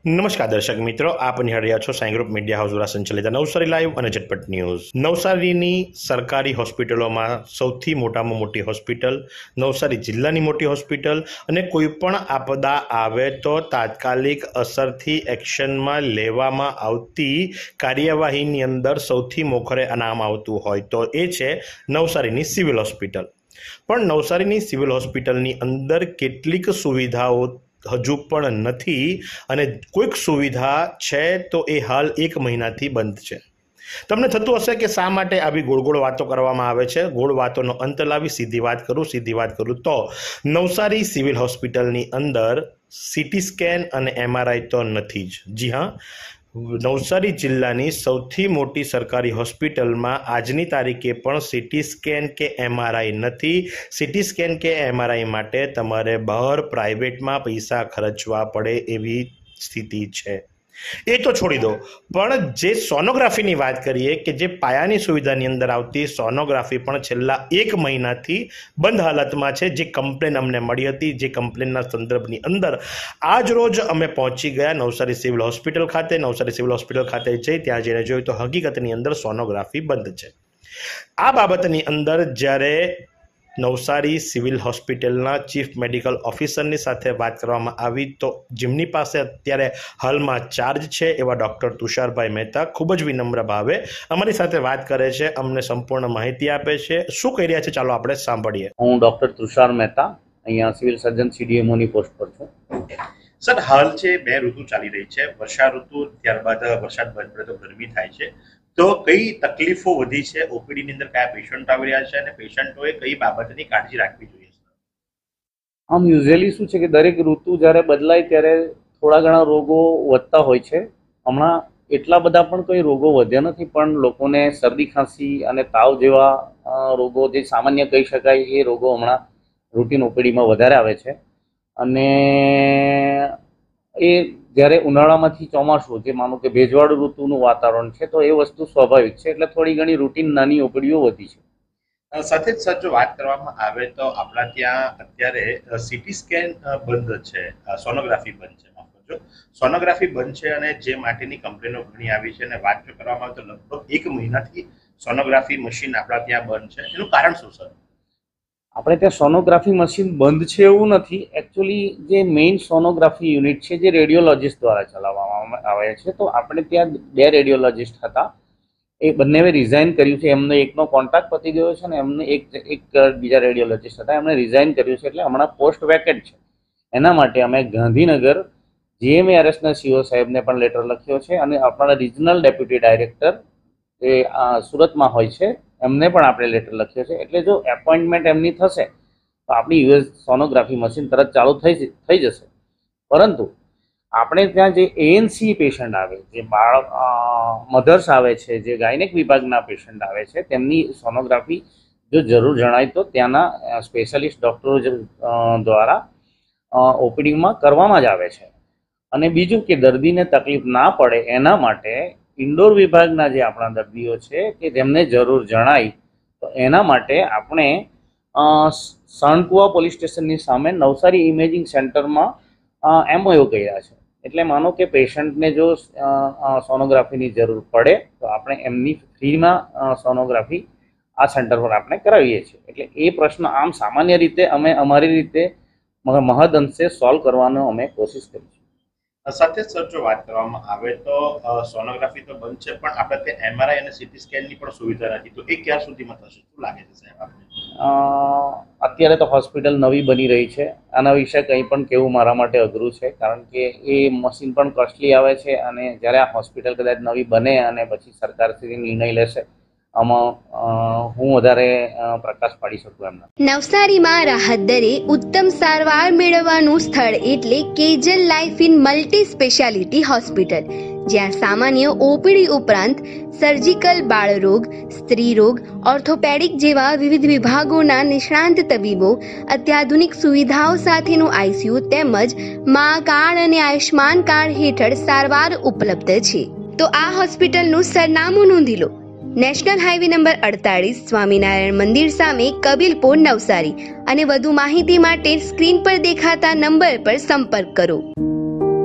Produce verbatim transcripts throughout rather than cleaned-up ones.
નમસ્કાર દર્શક મિત્રો, આપ નિહાળી રહ્યા છો સાઈ ગ્રુપ મીડિયા હાઉસ દ્વારા સંચાલિત નવસારી લાઈવ અને ઝટપટ ન્યૂઝ। નવસારીની સરકારી હોસ્પિટલોમાં સૌથી મોટામાં મોટી હોસ્પિટલ, નવસારી જિલ્લાની મોટી હોસ્પિટલ અને કોઈ પણ આપદા આવે તો તાત્કાલિક અસરથી એક્શનમાં લેવામાં આવતી કાર્યવાહીની અંદર સૌથી મોખરે નામ આવતું હોય તો એ છે નવસારીની સિવિલ હોસ્પિટલ। પણ નવસારીની સિવિલ હોસ્પિટલની અંદર કેટલીક સુવિધાઓ હજુ પણ નથી અને કોઈક સુવિધા છે તો એ હાલ એક મહિનાથી બંધ છે। તમને થતું હશે કે શા માટે આવી ગોળ ગોળ વાતો કરવામાં આવે છે। ગોળ વાતોનો અંત લાવી સીધી વાત કરું સીધી વાત કરું તો નવસારી સિવિલ હોસ્પિટલની અંદર સીટી સ્કેન અને એમઆરઆઈ તો નથી જ। જી હા, નવસારી જિલ્લાની સૌથી મોટી સરકારી હોસ્પિટલમાં આજની તારીખે પણ સીટી સ્કેન કે એમઆરઆઈ નથી। સીટી સ્કેન કે એમઆરઆઈ માટે તમારે બહાર પ્રાઇવેટમાં પૈસા ખર્ચવા પડે એવી સ્થિતિ છે। એ તો છોડી દો, પણ જે સોનોગ્રાફીની વાત કરીએ કે જે પાયાની સુવિધાની અંદર આવતી સોનોગ્રાફી પણ છેલ્લા એક મહિનાથી બંધ હાલતમાં છે। જે કમ્પ્લેન અમને મળી હતી, જે કમ્પ્લેનના સંદર્ભની અંદર આજ રોજ અમે પહોંચી ગયા નવસારી સિવિલ હોસ્પિટલ ખાતે। નવસારી સિવિલ હોસ્પિટલ ખાતે જઈ ત્યાં જઈને જોયું તો હકીકતની અંદર સોનોગ્રાફી બંધ છે। આ બાબતની અંદર જ્યારે નવસારી સિવિલ હોસ્પિટલના ચીફ મેડિકલ ઓફિસરની સાથે વાત કરવામાં આવી તો જેમની પાસે અત્યારે હાલમાં ચાર્જ છે એવા ડૉક્ટર તુષારભાઈ મહેતા ખૂબ જ વિનમ્ર ભાવે અમારી સાથે વાત કરે છે, અમને સંપૂર્ણ માહિતી આપે છે। શું કહી રહ્યા છે ચાલો આપણે સાંભળીએ। હું ડૉક્ટર તુષાર મહેતા અહીંયા સિવિલ સર્જન સીડીએમઓની પોસ્ટ પર છું। સર, હાલ છે બે ઋતુ ચાલી રહી છે, વર્ષા ઋતુ, ત્યારબાદ વરસાદ બંધ પડે તો ગરમી થાય છે, તો કઈ તકલીફો વધી છે, ઓપીડીની અંદર કયા પેશન્ટ આવી રહ્યા છે અને પેશન્ટોએ કઈ બાબતની કાળજી રાખવી જોઈએ? આમ યુઝ્યુઅલી શું છે કે દરેક ઋતુ જ્યારે બદલાય ત્યારે થોડા ઘણા રોગો વધતા હોય છે। હમણાં એટલા બધા પણ કોઈ રોગો વધ્યા નથી, પણ લોકોને શરદી ખાંસી અને તાવ જેવા રોગો જે સામાન્ય કહી શકાય એ રોગો હમણાં રૂટીન ઓપીડીમાં વધારે આવે છે। અને એ જ્યારે ઉનાળામાંથી ચોમાસું, જે માનો કે ભેજવાળું ઋતુનું વાતાવરણ છે તો એ વસ્તુ સ્વાભાવિક છે, એટલે થોડી ઘણી રૂટીન નાની ઓપીડીઓ વધી છે। સાથે જ સર જો વાત કરવામાં આવે તો આપણા ત્યાં અત્યારે સીટી સ્કેન બંધ છે, સોનોગ્રાફી બંધ છે, માફ કરજો, સોનોગ્રાફી બંધ છે અને જે માટેની કમ્પ્લેનો ઘણી આવી છે અને વાત કરવામાં આવે તો લગભગ એક મહિનાથી સોનોગ્રાફી મશીન આપણા ત્યાં બંધ છે। એનું કારણ શું સર? આપણે ત્યાં સોનોગ્રાફી મશીન બંધ છે એવું નથી, એકચ્યુઅલી જે મેઇન સોનોગ્રાફી યુનિટ છે જે રેડિયોલોજિસ્ટ દ્વારા ચલાવવામાં આવે છે, તો આપણે ત્યાં બે રેડિયોલોજિસ્ટ હતા, એ બંનેએ રિઝાઇન કર્યું છે। એમને એકનો કોન્ટ્રાક્ટ પતી ગયો છે અને એમને એક એક બીજા રેડિયોલોજિસ્ટ હતા, એમણે રિઝાઇન કર્યું છે, એટલે હમણાં પોસ્ટ વેકેન્ટ છે। એના માટે અમે ગાંધીનગર જીએમએઆરએસના સીઓ સાહેબને પણ લેટર લખ્યો છે અને આપણા રિજનલ ડેપ્યુટી ડાયરેક્ટર એ સુરતમાં હોય છે એમને પણ આપણે લેટર લખ્યો છે। એટલે જો એપોઇન્ટમેન્ટ એમની થશે તો આપણી યુએસ સોનોગ્રાફી મશીન તરત ચાલુ થઈ થઈ જશે। પરંતુ આપણે ત્યાં જે એએનસી પેશન્ટ આવે, જે બાળક મધર્સ આવે છે, જે ગાયનેક વિભાગના પેશન્ટ આવે છે, તેમની સોનોગ્રાફી જો જરૂર જણાય તો ત્યાંના સ્પેશિયાલિસ્ટ ડૉક્ટરો દ્વારા ઓપીડીમાં કરવામાં જ આવે છે। અને બીજું કે દર્દીને તકલીફ ના પડે એના માટે ઇન્ડોર વિભાગના જે આપણા દર્દીઓ છે કે તેમને જરૂર જણાય તો એના માટે આપણે સણકુવા પોલીસ સ્ટેશનની સામે નવસારી ઇમેજિંગ સેન્ટરમાં એમઓયુ કર્યા છે। એટલે માનો કે પેશન્ટને જો સોનોગ્રાફીની જરૂર પડે તો આપણે એમની ફ્રીમાં સોનોગ્રાફી આ સેન્ટર પર આપણે કરાવીએ છીએ। એટલે એ પ્રશ્ન આમ સામાન્ય રીતે અમે અમારી રીતે મહદઅંશે સોલ્વ કરવાનો અમે કોશિશ કરી છે। સાથે સર જો વાત કરવામાં આવે તો સોનોગ્રાફી તો બંધ છે, પણ આપણે ત્યાં એમઆરઆઈ અને સીટી સ્કેનની પણ સુવિધા નથી, તો એ ક્યાં સુધીમાં થશે? શું લાગે છે સાહેબ આપને? અત્યારે તો હોસ્પિટલ નવી બની રહી છે, આના વિશે કંઈ પણ કહેવું મારા માટે અઘરું છે, કારણ કે એ મશીન પણ કોસ્ટલી આવે છે અને જ્યારે આ હોસ્પિટલ કદાચ નવી બને અને પછી સરકારશ્રી નિર્ણય લેશે આમાં હું વધારે પ્રકાશ પાડી શકું એમ નથી। નવસારીમાં રાહત દરે ઉત્તમ સારવાર મેળવવાનું સ્થળ એટલે Kejal life in multi speciality hospital, જ્યાં સામાન્ય ઓપીડી ઉપરાંત સર્જિકલ, બાળરોગ, સ્ત્રી રોગ, ઓર્થોપેડિક જેવા વિવિધ વિભાગોના નિષ્ણાંત તબીબો, અત્યાધુનિક સુવિધાઓ સાથેનું આઈસીયુ તેમજ મા કાર્ડ અને આયુષ્માન કાર્ડ હેઠળ સારવાર ઉપલબ્ધ છે। તો આ હોસ્પિટલનું સરનામું નોંધી લો, નેશનલ હાઈવે નંબર અડતાલીસ, સ્વામિનારાયણ મંદિર સામે, કબીલપુર, નવસારી। અને વધુ માહિતી માટે સ્ક્રીન પર દેખાતા નંબર પર સંપર્ક કરો।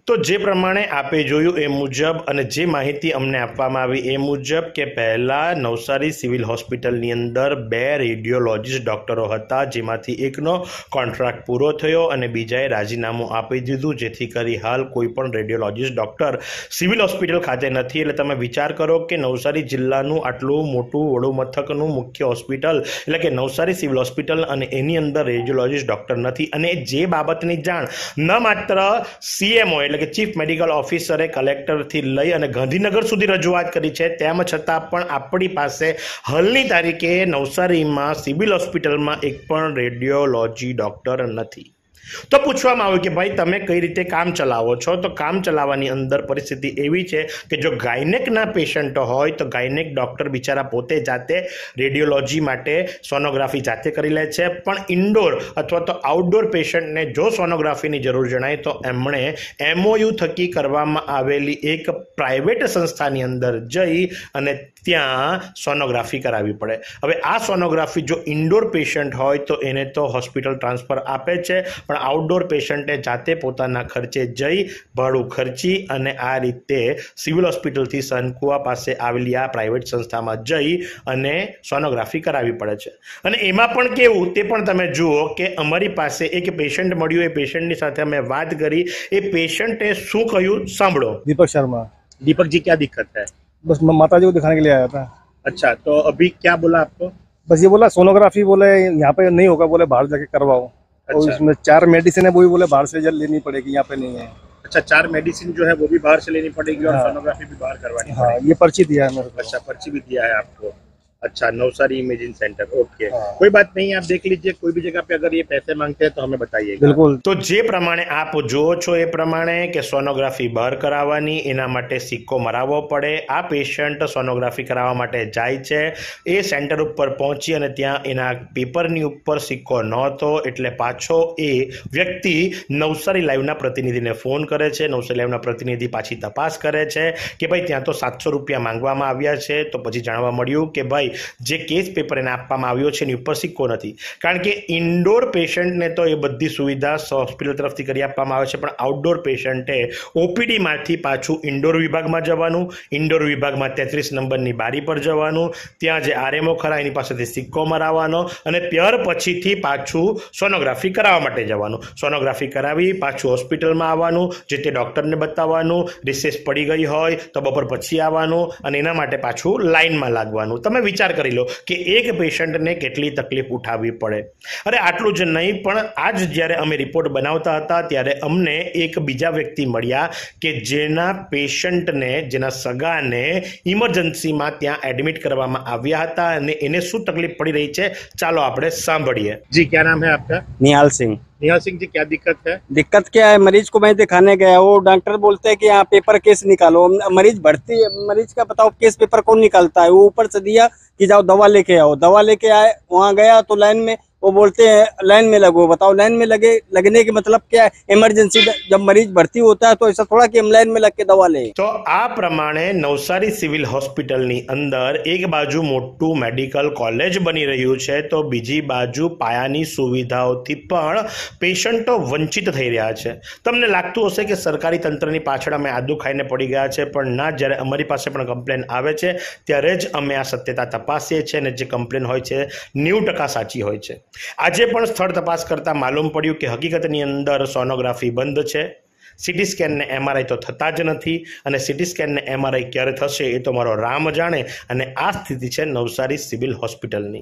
તો જે પ્રમાણે આપે જોયું એ મુજબ અને જે માહિતી અમને આપવામાં આવી એ મુજબ કે પહેલાં નવસારી સિવિલ હોસ્પિટલની અંદર બે રેડિયોલોજીસ્ટ ડૉક્ટરો હતા, જેમાંથી એકનો કોન્ટ્રાક્ટ પૂરો થયો અને બીજાએ રાજીનામું આપી દીધું, જેથી કરી હાલ કોઈ પણ રેડિયોલોજીસ્ટ ડૉક્ટર સિવિલ હોસ્પિટલ ખાતે નથી. એટલે તમે વિચાર કરો કે નવસારી જિલ્લાનું આટલું મોટું વડુ મથકનું મુખ્ય હોસ્પિટલ એટલે કે નવસારી સિવિલ હોસ્પિટલ અને એની અંદર રેડિયોલોજીસ્ટ ડૉક્ટર નથી. અને જે બાબતની જાણ ન માત્ર સીએમઓ એટલે કે ચીફ મેડિકલ ઓફિસરે કલેક્ટરથી લઈ અને ગાંધીનગર સુધી રજૂઆત કરી છે, તેમ છતાં પણ આપણી પાસે હાલની તારીખે નવસારીમાં સિવિલ હોસ્પિટલમાં એક પણ રેડિયોલોજી ડૉક્ટર નથી. તો પૂછવામાં આવ્યું કે ભાઈ તમે કઈ રીતે કામ ચલાવો છો? તો કામ ચલાવવાની અંદર પરિસ્થિતિ એવી છે કે જો ગાયનેકના પેશન્ટ હોય તો ગાયનેક ડૉક્ટર બિચારા પોતે જાતે રેડિયોલોજી માટે સોનોગ્રાફી જાતે કરી લે છે, પણ ઇન્ડોર અથવા તો આઉટડોર પેશન્ટને જો સોનોગ્રાફીની જરૂર જણાય તો એમણે એમઓયુ થકી કરવામાં આવેલી એક પ્રાઇવેટ સંસ્થાની અંદર જઈ અને ત્યાં સોનોગ્રાફી કરાવવી પડે. હવે આ સોનોગ્રાફી જો ઇન્ડોર પેશન્ટ હોય તો એને તો હોસ્પિટલ ટ્રાન્સફર આપે છે, પણ આઉટડોર પેશન્ટે જાતે પોતાના ખર્ચે જઈ ભાડું ખર્ચી અને આ રીતે સિવિલ હોસ્પિટલથી સનકુવા પાસે આવેલી આ પ્રાઇવેટ સંસ્થામાં જઈ અને સોનોગ્રાફી કરાવવી પડે છે. અને એમાં પણ કેવું તે પણ તમે જુઓ કે અમારી પાસે એક પેશન્ટ મળ્યું, એ પેશન્ટની સાથે અમે વાત કરી, એ પેશન્ટે શું કહ્યું સાંભળો. दीपक शर्मा. दीपक जी, क्या दिक्कत है? बस मैं माता जी को दिखाने के लिए आया था. अच्छा, तो अभी क्या बोला आपको? बस ये बोला सोनोग्राफी बोले यहाँ पे नहीं होगा, बोले बाहर जाके करवाओ. अच्छा. और इसमें चार मेडिसिन है, वो भी बोले बाहर से जल्द लेनी पड़ेगी, यहाँ पे नहीं है. अच्छा, चार मेडिसिन जो है वो भी बाहर से लेनी पड़ेगी और हाँ. सोनोग्राफी भी बाहर करवानी हाँ, पड़ेगी. ये पर्ची दिया है मेरे को. अच्छा, पर्ची भी दिया है आपको. अच्छा, नवसारी इमेजिंग सेंटर. ओके, हाँ. कोई बात नहीं, आप देख लीजिए. कोई भी जगह पे अगर ये पैसे मांगते हैं तो हमें बताइएगा. बिल्कुल. તો જે પ્રમાણે આપ જુઓ છો એ પ્રમાણે કે સોનોગ્રાફી બહાર કરાવવાની, એના માટે સિક્કો મરાવવો પડે. આ પેશન્ટ સોનોગ્રાફી કરાવવા માટે જાય છે, એ સેન્ટર ઉપર પહોંચી અને ત્યાં એના પેપરની ઉપર સિક્કો નહોતો, એટલે પાછો એ વ્યક્તિ નવસારી લાઈવના પ્રતિનિધિને ફોન કરે છે. નવસારી લાઈવના પ્રતિનિધિ પાછી તપાસ કરે છે કે ભાઈ ત્યાં તો સાતસો રૂપિયા માંગવામાં આવ્યા છે. તો પછી જાણવા મળ્યું કે ભાઈ જે કેસ પેપર એને આપવામાં આવ્યો છે એની ઉપર સિક્કો નથી, કારણ કે ઇન્ડોર પેશન્ટને તો એ બધી સુવિધા હોસ્પિટલ તરફથી કરી આપવામાં આવે છે, પણ આઉટડોર પેશન્ટે ઓપીડીમાંથી પાછું ઇન્ડોર વિભાગમાં જવાનું, ઇન્ડોર વિભાગમાં તેત્રીસ નંબરની બારી પર જવાનું, ત્યાં જે આરએમઓ ખરા એની પાસેથી સિક્કો મરાવવાનો અને ત્યાર પછીથી પાછું સોનોગ્રાફી કરાવવા માટે જવાનું. સોનોગ્રાફી કરાવી પાછું હોસ્પિટલમાં આવવાનું, જે તે ડૉક્ટરને બતાવવાનું, રિસેસ પડી ગઈ હોય તો બપોર પછી આવવાનું અને એના માટે પાછું લાઇનમાં લાગવાનું. તમે વિચાર કરી લો કે એક પેશન્ટને કેટલી તકલીફ ઉઠાવવી પડે. અરે આટલું જ નહીં, પણ આજ જ્યારે અમે રિપોર્ટ બનાવતા હતા ત્યારે અમને એક બીજા વ્યક્તિ મળ્યા કે જેના પેશન્ટને, જેના સગાને ઇમરજન્સીમાં ત્યાં એડમિટ કરવામાં આવ્યા હતા અને એને શું તકલીફ પડી રહી છે ચાલો આપણે સાંભળીએ. જી, क्या नाम है आपका? निहाल सिंह. निहाल सिंह जी, क्या दिक्कत है? दिक्कत क्या है, मरीज को मैं दिखाने गया, वो डॉक्टर बोलते हैं कि यहाँ पेपर केस निकालो. मरीज भर्ती, मरीज का बताओ केस पेपर कौन निकालता है? वो ऊपर से दिया कि जाओ दवा लेके आओ. दवा लेके आए, वहाँ गया तो लाइन में वो बोलते हैं लाइन में लगो. बताओ लाइन में लगे, लगने के मतलब क्या है? इमरजेंसी जब मरीज भर्ती होता है तो ऐसा थोड़ा कि हम लाइन में लग के दवा लें. તો આ પ્રમાણે નવસારી સિવિલ હોસ્પિટલની અંદર એક બાજુ મોટું મેડિકલ કોલેજ બની રહ્યું છે, તો બીજી બાજુ પાયાની સુવિધાઓથી પણ પેશન્ટો વંચિત થઈ રહ્યા છે. તમને લાગતું હશે કે સરકારી તંત્રની પાછળ અમે આદુ ખાઈને પડી ગયા છે, પણ ના, જ્યારે અમારી પાસે પણ કમ્પ્લેન આવે છે ત્યારે જ અમે આ સત્યતા તપાસીએ છીએ અને જે કમ્પ્લેન હોય છે નેવું ટકા સાચી હોય છે. આજે પણ સ્થળ તપાસ કરતા માલુમ પડ્યું કે હકીકતની અંદર સોનોગ્રાફી બંધ છે. સીટી સ્કેન ને એમઆરઆઈ તો થતા જ નથી અને સીટી સ્કેન ને એમઆરઆઈ ક્યારે થશે એ તો મારો રામ જાણે. અને આ સ્થિતિ છે નવસારી સિવિલ હોસ્પિટલની.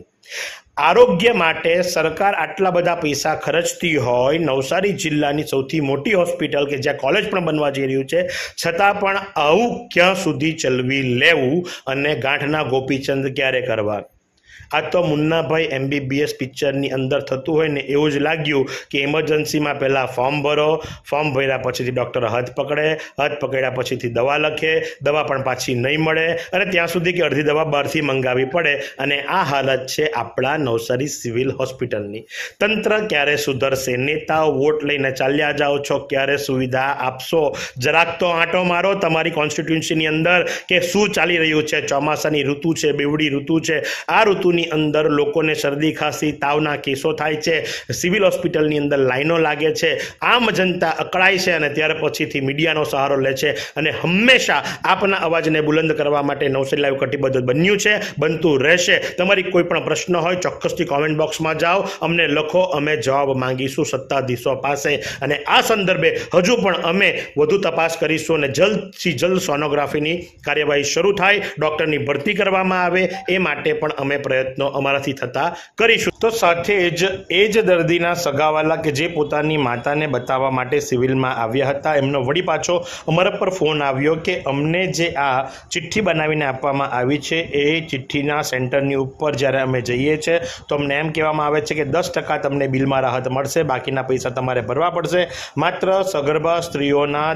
આરોગ્ય માટે સરકાર આટલા બધા પૈસા ખર્ચતી હોય, નવસારી જિલ્લાની સૌથી મોટી હોસ્પિટલ કે જ્યાં કોલેજ પણ બનવા જઈ રહ્યું છે, છતાં પણ આવું ક્યાં સુધી ચલવી લેવું અને ગાંઠના ગોપીચંદ ક્યારે કરવા? આ તો મુન્નાભાઈ એમબીબીએસ પિક્ચરની અંદર થતું હોય ને એવું જ લાગ્યું કે ઇમરજન્સીમાં પહેલાં ફોર્મ ભરો, ફોર્મ ભર્યા પછીથી ડૉક્ટર હાથ પકડે, હાથ પકડ્યા પછીથી દવા લખે, દવા પણ પાછી નહીં મળે અને ત્યાં સુધી કે અડધી દવા બહારથી મંગાવવી પડે. અને આ હાલત છે આપણા નવસારી સિવિલ હોસ્પિટલની. તંત્ર ક્યારે સુધરશે? નેતાઓ વોટ લઈને ચાલ્યા જાઓ છો, ક્યારે સુવિધા આપશો? જરાક તો આંટો મારો તમારી કોન્સ્ટિટ્યુન્સીની અંદર કે શું ચાલી રહ્યું છે. ચોમાસાની ઋતુ છે, બેવડી ઋતુ છે, આ ઋતુની જેની અંદર લોકોને શરદી ખાંસી તાવના કેસો થાય છે, સિવિલ હોસ્પિટલની અંદર લાઈનો લાગે છે, આમ જનતા અકળાય છે અને ત્યાર પછીથી મીડિયાનો સહારો લે છે અને હંમેશા આપના અવાજને બુલંદ કરવા માટે નવસારી લાઈવ કટિબદ્ધ બન્યું છે, બનતું રહેશે। તમારી કોઈ પણ પ્રશ્ન હોય ચોક્કસથી કોમેન્ટ બોક્સમાં જાઓ, અમને લખો, અમે જવાબ માંગીશું સત્તાધીશો પાસે અને આ સંદર્ભે હજુ પણ અમે વધુ તપાસ કરીશું અને જલ્દથી જલ્દ સોનોગ્રાફીની કાર્યવાહી શરૂ થાય, ડૉક્ટરની ભરતી કરવામાં આવે એ માટે પણ અમે પ્રયત્નો અમારાથી થતા કરીશું। તો સાથે જ એ જ દર્દીના સગાવાલા કે જે પોતાની માતાને બતાવવા માટે સિવિલમાં આવ્યા હતા, એમનો વળી પાછો અમારા પર ફોન આવ્યો કે અમને જે આ ચિઠ્ઠી બનાવીને આપવામાં આવી છે એ ચિઠ્ઠીના સેન્ટરની ઉપર જ્યારે અમે જઈએ છીએ તો અમને એમ કહેવામાં આવે છે કે દસ ટકા તમને બિલમાં રાહત મળશે, બાકીના પૈસા તમારે ભરવા પડશે। માત્ર સગર્ભા સ્ત્રીઓના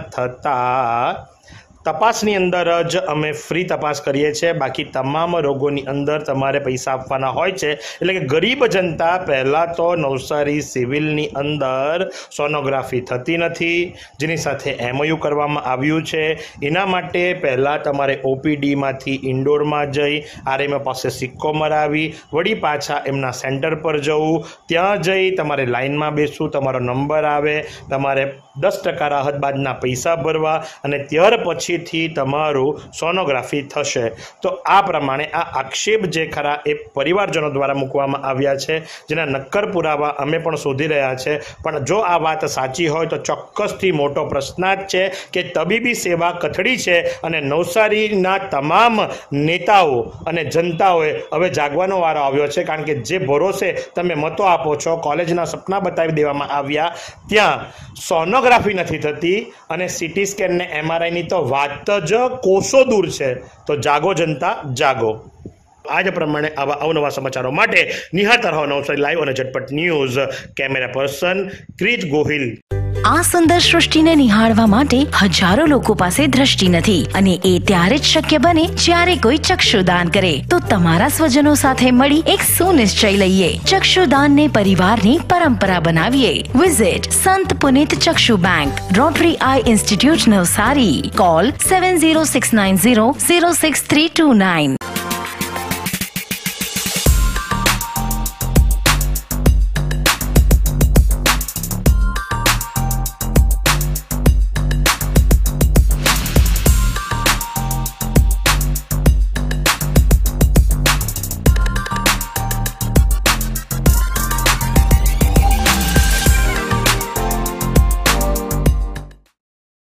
થતા તપાસની અંદર જ અમે ફ્રી તપાસ કરીએ છીએ, બાકી તમામ રોગોની અંદર તમારે પૈસા આપવાના હોય છે। એટલે કે ગરીબ જનતા પહેલાં તો નવસારી સિવિલની અંદર સોનોગ્રાફી થતી નથી, જેની સાથે એમઓયુ કરવામાં આવ્યું છે। એના માટે પહેલાં તમારે ઓપીડીમાંથી ઇન્ડોરમાં જઈ આરએમઓ પાસે સિક્કો મરાવી વળી પાછા એમના સેન્ટર પર જવું, ત્યાં જઈ તમારે લાઇનમાં બેસવું, તમારો નંબર આવે, તમારે દસ ટકા રાહત બાદના પૈસા ભરવા અને ત્યાર પછી થી તમારું સોનોગ્રાફી થશે। તો આ પ્રમાણે આ આક્ષેપ જે ખરા એ પરિવારજનો દ્વારા મૂકવામાં આવ્યા છે, જેના નક્કર પુરાવા અમે પણ શોધી રહ્યા છે। પણ જો આ વાત સાચી હોય તો ચોક્કસથી મોટો પ્રશ્ન જ છે કે તબીબી સેવા કથળી છે અને નવસારીના તમામ નેતાઓ અને જનતાઓએ હવે જાગવાનો વારો આવ્યો છે, કારણ કે જે ભરોસે તમે મતો આપો છો, કોલેજના સપના બતાવી દેવામાં આવ્યા, ત્યાં સોનોગ્રાફી નથી થતી અને સીટી સ્કેન ને એમઆરઆઈની તો વાત જ કોસો દૂર છે। તો જાગો જનતા, જાગો। આજ પ્રમાણે આવા અવનવા સમાચારો માટે નિહાળતા રહો નવસારી લાઈવ અને ઝટપટ news. Camera person Krij Gohil. આ સુંદર સૃષ્ટિને નિહાળવા માટે હજારો લોકો પાસે દ્રષ્ટિ નથી અને એ ત્યારે જ શક્ય બને જ્યારે કોઈ ચક્ષુદાન કરે। તો તમારા સ્વજનો સાથે મળી એક સુનિશ્ચય લઈએ, ચક્ષુદાનને પરિવારની પરંપરા બનાવીએ। Visit Sant Punit Chakshu bank, rotary eye institute Navsari. Call seven zero six nine zero zero six three two nine.